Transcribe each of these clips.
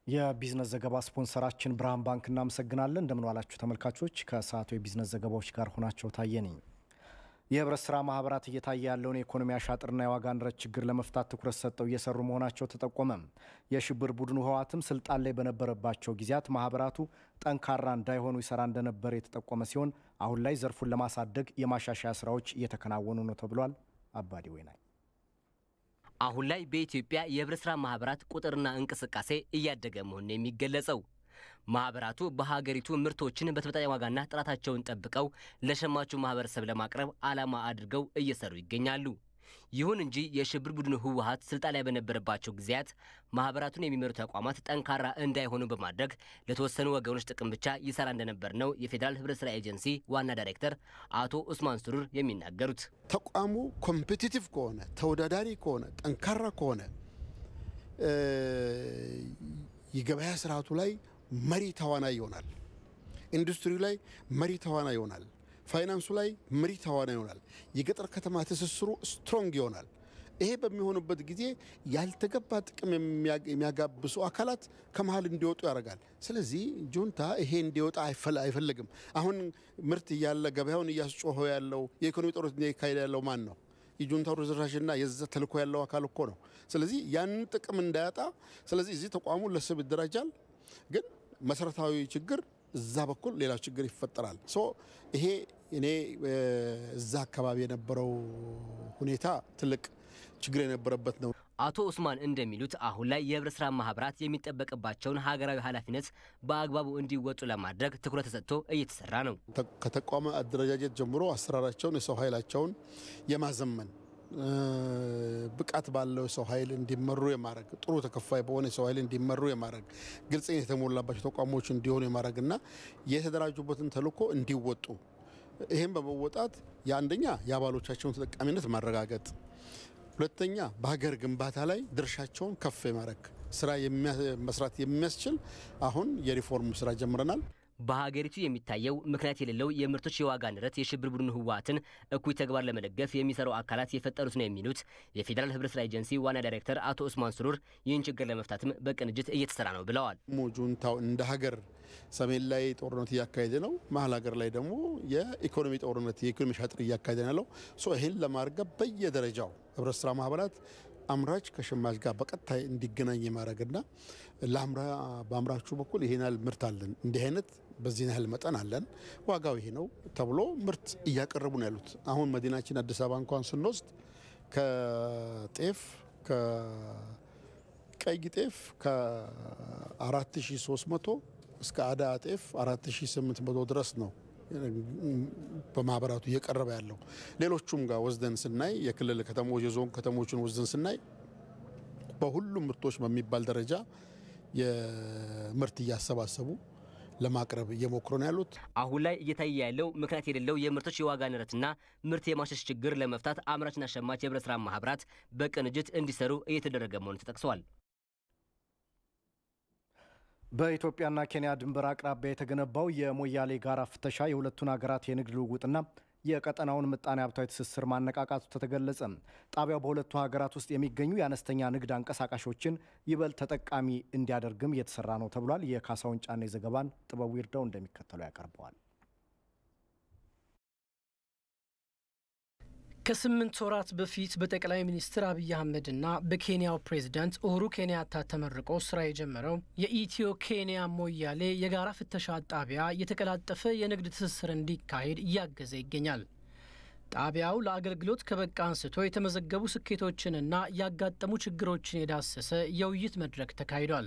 የቢዝነስ ዘገባ ስፖንሰራችን ብርሃን ባንክ እናመሰግናለን። እንደምን ዋላችሁ ተመልካቾች። ከሰዓቱ የቢዝነስ ዘገባዎች ጋር ሆናቸው ታየነኝ። የህብረት ስራ ማህበራት እየታየ ያለውን የኢኮኖሚ አሻጥርና የዋጋ ንረት ችግር ለመፍታት ትኩረት ሰጥተው እየሰሩ መሆናቸው ተጠቆመ። የሽብር ቡድኑ ህወሓትም ስልጣን ላይ በነበረባቸው ጊዜያት ማህበራቱ ጠንካራ እንዳይሆኑ ይሰራ እንደነበር የተጠቆመ ሲሆን አሁን ላይ ዘርፉን ለማሳደግ የማሻሻያ ስራዎች እየተከናወኑ ነው ተብሏል። አባዲ ወይናይ አሁን ላይ በኢትዮጵያ የህብረት ስራ ማህበራት ቁጥርና እንቅስቃሴ እያደገ መሆኑን የሚገለጸው ማህበራቱ በሀገሪቱ ምርቶችን በተመጣጣኝ ዋጋና ጥራታቸውን ጠብቀው ለሸማቹ ማህበረሰብ ለማቅረብ ዓላማ አድርገው እየሰሩ ይገኛሉ። ይሁን እንጂ የሽብር ቡድኑ ህወሓት ስልጣን ላይ በነበረባቸው ጊዜያት ማህበራቱን የሚመሩ ተቋማት ጠንካራ እንዳይሆኑ በማድረግ ለተወሰኑ ወገኖች ጥቅም ብቻ ይሰራ እንደነበር ነው የፌዴራል ህብረት ስራ ኤጀንሲ ዋና ዳይሬክተር አቶ ኡስማን ሱሩር የሚናገሩት። ተቋሙ ኮምፒቲቲቭ ከሆነ ተወዳዳሪ ከሆነ ጠንካራ ከሆነ የገበያ ስርዓቱ ላይ መሪ ተዋናይ ይሆናል። ኢንዱስትሪ ላይ መሪ ተዋናይ ይሆናል። ፋይናንሱ ላይ መሪ ተዋናይ ይሆናል። የገጠር ከተማ ትስስሩ ስትሮንግ ይሆናል። ይሄ በሚሆንበት ጊዜ ያልተገባ ጥቅም የሚያጋብሱ አካላት ከመሃል እንዲወጡ ያደርጋል። ስለዚህ ጁንታ ይሄ እንዲወጣ አይፈልግም። አሁን ምርት እያለ ገበያውን እያስጮኸ ያለው የኢኮኖሚ ጦርነት እያካሄደ ያለው ማን ነው? የጁንታው ርዝራዥና የዛ ተልኮ ያለው አካል እኮ ነው። ስለዚህ ያንን ጥቅም እንዳያጣ ስለዚህ እዚህ ተቋሙ ለስብ ይደራጃል። ግን መሰረታዊ ችግር እዛ በኩል ሌላ ችግር ይፈጠራል። ይሄ እኔ እዛ አካባቢ የነበረው ሁኔታ ትልቅ ችግር የነበረበት ነው። አቶ ኡስማን እንደሚሉት አሁን ላይ የህብረት ስራ ማህበራት የሚጠበቅባቸውን ሀገራዊ ኃላፊነት በአግባቡ እንዲወጡ ለማድረግ ትኩረት ተሰጥቶ እየተሰራ ነው። ከተቋም አደረጃጀት ጀምሮ አሰራራቸውን የሰው ኃይላቸውን የማዘመን ብቃት ባለው ሰው ኃይል እንዲመሩ የማድረግ ጥሩ ተከፋይ በሆነ ሰው ኃይል እንዲመሩ የማድረግ ግልጽነት የተሞላባቸው ተቋሞች እንዲሆኑ የማድረግና የተደራጁበትን ተልዕኮ እንዲወጡ ይሄን በመወጣት የአንደኛ የአባሎቻቸውን ተጠቃሚነት ማረጋገጥ፣ ሁለተኛ በሀገር ግንባታ ላይ ድርሻቸውን ከፍ የማድረግ ስራ መስራት የሚያስችል አሁን የሪፎርም ስራ ጀምረናል። በሀገሪቱ የሚታየው ምክንያት የሌለው የምርቶች የዋጋ ንረት የሽብር ቡድኑ ህወሓትን እኩይ ተግባር ለመደገፍ የሚሰሩ አካላት የፈጠሩት ነው የሚሉት የፌዴራል ህብረት ስራ ኤጀንሲ ዋና ዳይሬክተር አቶ ኡስማን ሱሩር ይህን ችግር ለመፍታትም በቅንጅት እየተሰራ ነው ብለዋል። ጁንታው እንደ ሀገር ሰሜን ላይ ጦርነት እያካሄደ ነው። መሀል ሀገር ላይ ደግሞ የኢኮኖሚ ጦርነት የኢኮኖሚ ሻጥር እያካሄደ ነው። ይህን ለማርገብ በየደረጃው ህብረት ስራ ማህበራት አምራች ከሸማች ጋር በቀጥታ እንዲገናኝ የማድረግና በአምራቹ በኩል ይሄን ያህል ምርት አለን፣ እንዲህ አይነት በዚህ ያህል መጠን አለን፣ ዋጋው ይሄ ነው ተብሎ ምርት እያቀረቡ ነው ያሉት። አሁን መዲናችን አዲስ አበባ እንኳን ስንወስድ ከጤፍ ከቀይ ጤፍ ከ4300 እስከ አዳ ጤፍ 4800 ድረስ ነው በማህበራቱ እየቀረበ ያለው። ሌሎቹም ጋር ወዝደን ስናይ የክልል ከተሞች የዞን ከተሞችን ወዝደን ስናይ በሁሉም ምርቶች በሚባል ደረጃ የምርት እያሰባሰቡ ለማቅረብ እየሞከሩ ነው ያሉት። አሁን ላይ እየታየ ያለው ምክንያት የሌለው የምርቶች የዋጋ ንረትና ምርት የማሸሽ ችግር ለመፍታት አምራችና ሸማች የህብረት ስራ ማህበራት በቅንጅት እንዲሰሩ እየተደረገ መሆኑ ተጠቅሷል። በኢትዮጵያና ኬንያ ድንበር አቅራቢያ የተገነባው የሞያሌ ጋራ ፍተሻ የሁለቱን ሀገራት የንግድ ልውውጥና የቀጠናውን ምጣኔ ሀብታዊ ትስስር ማነቃቃቱ ተገለጸ። ጣቢያው በሁለቱ ሀገራት ውስጥ የሚገኙ የአነስተኛ ንግድ አንቀሳቃሾችን ይበልጥ ተጠቃሚ እንዲያደርግም እየተሰራ ነው ተብሏል። የካሳውን ጫኔ ዘገባን ጥበቡ ይርዳው እንደሚከተለው ያቀርበዋል። ከ8 ወራት በፊት በጠቅላይ ሚኒስትር አብይ አህመድና በኬንያው ፕሬዝዳንት ኡሁሩ ኬንያታ ተመርቆ ስራ የጀመረው የኢትዮ ኬንያ ሞያሌ የጋራ ፍተሻ ጣቢያ የተቀላጠፈ የንግድ ትስስር እንዲካሄድ እያገዘ ይገኛል። ጣቢያው ለአገልግሎት ከበቃ አንስቶ የተመዘገቡ ስኬቶችንና ያጋጠሙ ችግሮችን የዳሰሰ የውይይት መድረክ ተካሂዷል።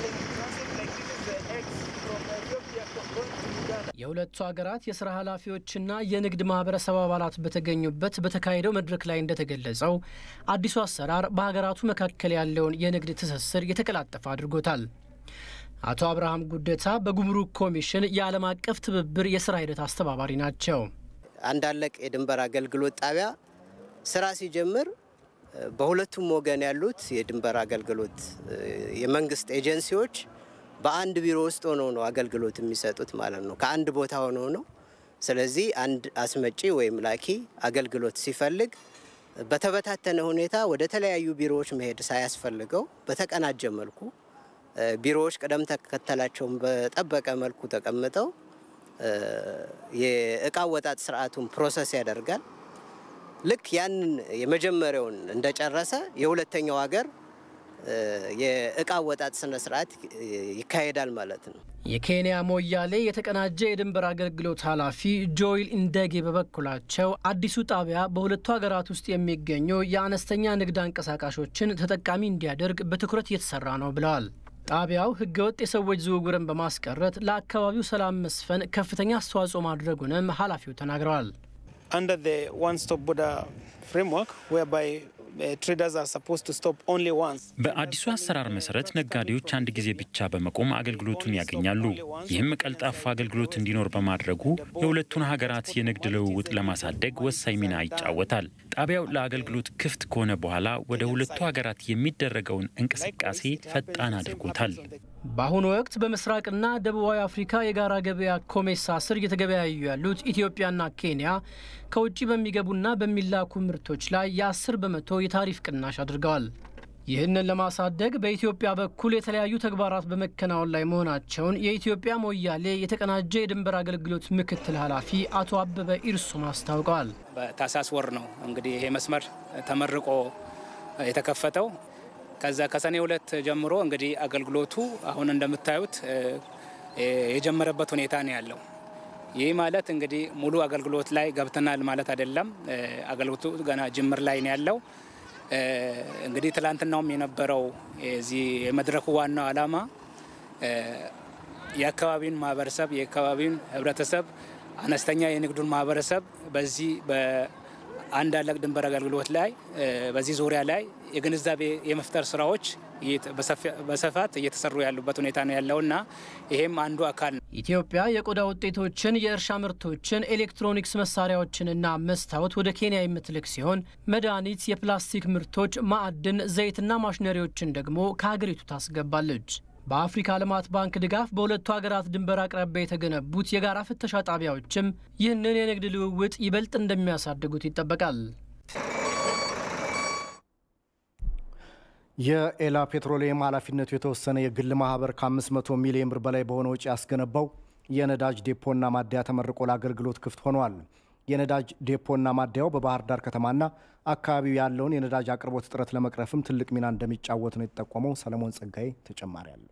የሁለቱ ሀገራት የስራ ኃላፊዎችና የንግድ ማህበረሰብ አባላት በተገኙበት በተካሄደው መድረክ ላይ እንደተገለጸው አዲሱ አሰራር በሀገራቱ መካከል ያለውን የንግድ ትስስር የተቀላጠፈ አድርጎታል። አቶ አብርሃም ጉደታ በጉምሩክ ኮሚሽን የዓለም አቀፍ ትብብር የስራ ሂደት አስተባባሪ ናቸው። አንድ አለቅ የድንበር አገልግሎት ጣቢያ ስራ ሲጀምር በሁለቱም ወገን ያሉት የድንበር አገልግሎት የመንግስት ኤጀንሲዎች በአንድ ቢሮ ውስጥ ሆነው ነው አገልግሎት የሚሰጡት ማለት ነው። ከአንድ ቦታ ሆነው ነው። ስለዚህ አንድ አስመጪ ወይም ላኪ አገልግሎት ሲፈልግ በተበታተነ ሁኔታ ወደ ተለያዩ ቢሮዎች መሄድ ሳያስፈልገው በተቀናጀ መልኩ ቢሮዎች ቀደም ተከተላቸውን በጠበቀ መልኩ ተቀምጠው የእቃ ወጣት ስርዓቱን ፕሮሰስ ያደርጋል። ልክ ያንን የመጀመሪያውን እንደጨረሰ የሁለተኛው ሀገር የእቃ ወጣት ስነ ስርዓት ይካሄዳል ማለት ነው። የኬንያ ሞያሌ የተቀናጀ የድንበር አገልግሎት ኃላፊ ጆይል እንደጌ በበኩላቸው አዲሱ ጣቢያ በሁለቱ ሀገራት ውስጥ የሚገኙ የአነስተኛ ንግድ አንቀሳቃሾችን ተጠቃሚ እንዲያደርግ በትኩረት እየተሰራ ነው ብለዋል። ጣቢያው ህገወጥ የሰዎች ዝውውርን በማስቀረት ለአካባቢው ሰላም መስፈን ከፍተኛ አስተዋጽኦ ማድረጉንም ኃላፊው ተናግረዋል። Under the one-stop border framework, whereby traders are supposed to stop only once. በአዲሱ አሰራር መሰረት ነጋዴዎች አንድ ጊዜ ብቻ በመቆም አገልግሎቱን ያገኛሉ። ይህም ቀልጣፋ አገልግሎት እንዲኖር በማድረጉ የሁለቱን ሀገራት የንግድ ልውውጥ ለማሳደግ ወሳኝ ሚና ይጫወታል። ጣቢያው ለአገልግሎት ክፍት ከሆነ በኋላ ወደ ሁለቱ ሀገራት የሚደረገውን እንቅስቃሴ ፈጣን አድርጎታል። በአሁኑ ወቅት በምስራቅና ደቡባዊ አፍሪካ የጋራ ገበያ ኮሜሳ ስር እየተገበያዩ ያሉት ኢትዮጵያና ኬንያ ከውጭ በሚገቡና በሚላኩ ምርቶች ላይ የ10 በመቶ የታሪፍ ቅናሽ አድርገዋል። ይህንን ለማሳደግ በኢትዮጵያ በኩል የተለያዩ ተግባራት በመከናወን ላይ መሆናቸውን የኢትዮጵያ ሞያሌ የተቀናጀ የድንበር አገልግሎት ምክትል ኃላፊ አቶ አበበ ኢርሱም አስታውቀዋል። በታህሳስ ወር ነው እንግዲህ ይሄ መስመር ተመርቆ የተከፈተው። ከዛ ከሰኔ 2 ጀምሮ እንግዲህ አገልግሎቱ አሁን እንደምታዩት የጀመረበት ሁኔታ ነው ያለው። ይህ ማለት እንግዲህ ሙሉ አገልግሎት ላይ ገብተናል ማለት አይደለም። አገልግሎቱ ገና ጅምር ላይ ነው ያለው። እንግዲህ ትላንትናውም የነበረው እዚህ የመድረኩ ዋናው ዓላማ የአካባቢውን ማህበረሰብ የአካባቢውን ህብረተሰብ አነስተኛ የንግዱን ማህበረሰብ በዚህ በአንድ አለቅ ድንበር አገልግሎት ላይ በዚህ ዙሪያ ላይ የግንዛቤ የመፍጠር ስራዎች በስፋት እየተሰሩ ያሉበት ሁኔታ ነው ያለውና ይሄም አንዱ አካል ነው። ኢትዮጵያ የቆዳ ውጤቶችን፣ የእርሻ ምርቶችን፣ ኤሌክትሮኒክስ መሳሪያዎችንና መስታወት ወደ ኬንያ የምትልክ ሲሆን መድኃኒት፣ የፕላስቲክ ምርቶች፣ ማዕድን፣ ዘይትና ማሽነሪዎችን ደግሞ ከሀገሪቱ ታስገባለች። በአፍሪካ ልማት ባንክ ድጋፍ በሁለቱ ሀገራት ድንበር አቅራቢያ የተገነቡት የጋራ ፍተሻ ጣቢያዎችም ይህንን የንግድ ልውውጥ ይበልጥ እንደሚያሳድጉት ይጠበቃል። የኤላ ፔትሮሊየም ኃላፊነቱ የተወሰነ የግል ማህበር ከ500 ሚሊዮን ብር በላይ በሆነ ወጪ ያስገነባው የነዳጅ ዴፖና ማደያ ተመርቆ ለአገልግሎት ክፍት ሆኗል። የነዳጅ ዴፖና ማደያው በባህር ዳር ከተማና አካባቢው ያለውን የነዳጅ አቅርቦት እጥረት ለመቅረፍም ትልቅ ሚና እንደሚጫወት ነው የተጠቆመው። ሰለሞን ጸጋይ ተጨማሪ አለ።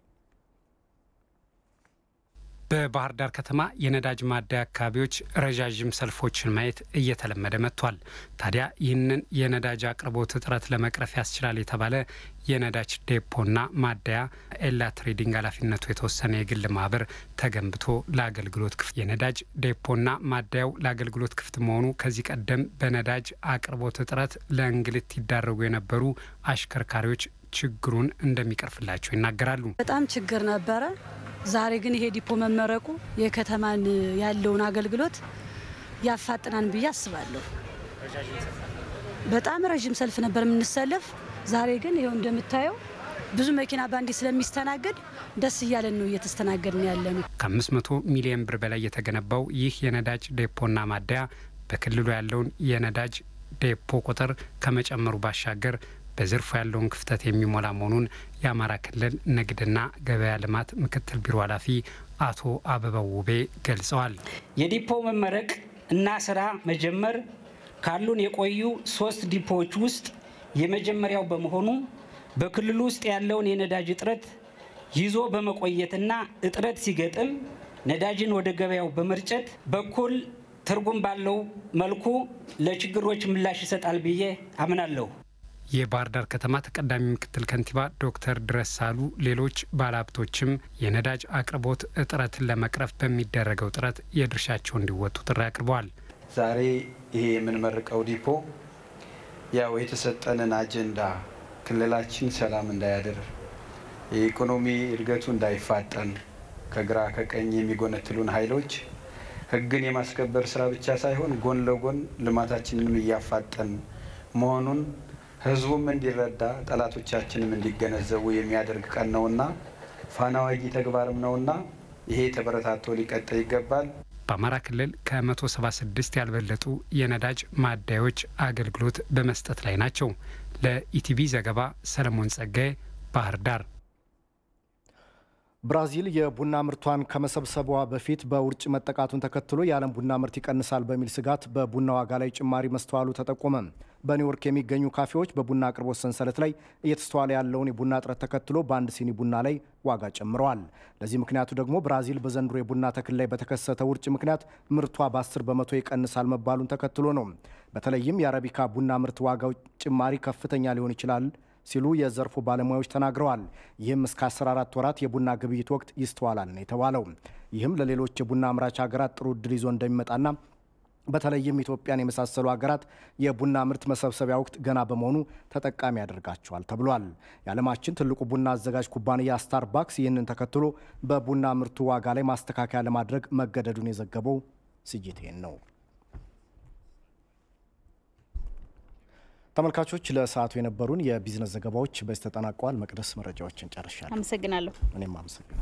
በባህር ዳር ከተማ የነዳጅ ማደያ አካባቢዎች ረዣዥም ሰልፎችን ማየት እየተለመደ መጥቷል። ታዲያ ይህንን የነዳጅ አቅርቦት እጥረት ለመቅረፍ ያስችላል የተባለ የነዳጅ ዴፖና ማደያ ኤላ ትሬዲንግ ኃላፊነቱ የተወሰነ የግል ማህበር ተገንብቶ ለአገልግሎት ክፍት የነዳጅ ዴፖና ማደያው ለአገልግሎት ክፍት መሆኑ ከዚህ ቀደም በነዳጅ አቅርቦት እጥረት ለእንግልት ይዳረጉ የነበሩ አሽከርካሪዎች ችግሩን እንደሚቀርፍላቸው ይናገራሉ። በጣም ችግር ነበረ። ዛሬ ግን ይሄ ዲፖ መመረቁ የከተማን ያለውን አገልግሎት ያፋጥናን ብዬ አስባለሁ። በጣም ረጅም ሰልፍ ነበር የምንሰለፍ። ዛሬ ግን ይሄው እንደምታየው ብዙ መኪና ባንዲ ስለሚስተናገድ ደስ እያለን ነው እየተስተናገድን ያለነው። ከ500 ሚሊዮን ብር በላይ የተገነባው ይህ የነዳጅ ዴፖና ማደያ በክልሉ ያለውን የነዳጅ ዴፖ ቁጥር ከመጨመሩ ባሻገር በዘርፉ ያለውን ክፍተት የሚሞላ መሆኑን የአማራ ክልል ንግድና ገበያ ልማት ምክትል ቢሮ ኃላፊ አቶ አበባው ውቤ ገልጸዋል። የዲፖ መመረቅ እና ስራ መጀመር ካሉን የቆዩ 3 ዲፖዎች ውስጥ የመጀመሪያው በመሆኑ በክልሉ ውስጥ ያለውን የነዳጅ እጥረት ይዞ በመቆየትና እጥረት ሲገጥም ነዳጅን ወደ ገበያው በመርጨት በኩል ትርጉም ባለው መልኩ ለችግሮች ምላሽ ይሰጣል ብዬ አምናለሁ። የባህር ዳር ከተማ ተቀዳሚ ምክትል ከንቲባ ዶክተር ድረሳሉ ሌሎች ባለሀብቶችም የነዳጅ አቅርቦት እጥረትን ለመቅረፍ በሚደረገው ጥረት የድርሻቸው እንዲወጡ ጥሪ አቅርበዋል። ዛሬ ይሄ የምንመርቀው ዲፖ ያው የተሰጠንን አጀንዳ ክልላችን ሰላም እንዳያድር፣ የኢኮኖሚ እድገቱ እንዳይፋጠን ከግራ ከቀኝ የሚጎነትሉን ኃይሎች ሕግን የማስከበር ስራ ብቻ ሳይሆን ጎን ለጎን ልማታችንንም እያፋጠን መሆኑን ህዝቡም እንዲረዳ ጠላቶቻችንም እንዲገነዘቡ የሚያደርግ ቀን ነውና ፋና ወጊ ተግባርም ነውና ይሄ ተበረታቶ ሊቀጥል ይገባል። በአማራ ክልል ከ176 ያልበለጡ የነዳጅ ማደያዎች አገልግሎት በመስጠት ላይ ናቸው። ለኢቲቪ ዘገባ ሰለሞን ጸጋይ ባህር ዳር። ብራዚል የቡና ምርቷን ከመሰብሰቧ በፊት በውርጭ መጠቃቱን ተከትሎ የዓለም ቡና ምርት ይቀንሳል በሚል ስጋት በቡና ዋጋ ላይ ጭማሪ መስተዋሉ ተጠቆመ። በኒውዮርክ የሚገኙ ካፌዎች በቡና አቅርቦት ሰንሰለት ላይ እየተስተዋለ ያለውን የቡና እጥረት ተከትሎ በአንድ ሲኒ ቡና ላይ ዋጋ ጨምረዋል። ለዚህ ምክንያቱ ደግሞ ብራዚል በዘንድሮ የቡና ተክል ላይ በተከሰተ ውርጭ ምክንያት ምርቷ በ10 በመቶ ይቀንሳል መባሉን ተከትሎ ነው። በተለይም የአረቢካ ቡና ምርት ዋጋው ጭማሪ ከፍተኛ ሊሆን ይችላል ሲሉ የዘርፉ ባለሙያዎች ተናግረዋል። ይህም እስከ 14 ወራት የቡና ግብይት ወቅት ይስተዋላል ነው የተባለው። ይህም ለሌሎች የቡና አምራች ሀገራት ጥሩ ዕድል ይዞ እንደሚመጣና በተለይም ኢትዮጵያን የመሳሰሉ ሀገራት የቡና ምርት መሰብሰቢያ ወቅት ገና በመሆኑ ተጠቃሚ ያደርጋቸዋል ተብሏል። የዓለማችን ትልቁ ቡና አዘጋጅ ኩባንያ ስታርባክስ ይህንን ተከትሎ በቡና ምርቱ ዋጋ ላይ ማስተካከያ ለማድረግ መገደዱን የዘገበው ሲጂቲኤን ነው። ተመልካቾች ለሰዓቱ የነበሩን የቢዝነስ ዘገባዎች በዚህ ተጠናቀዋል። መቅደስ መረጃዎችን ጨርሻለሁ። አመሰግናለሁ። እኔም አመሰግናለሁ።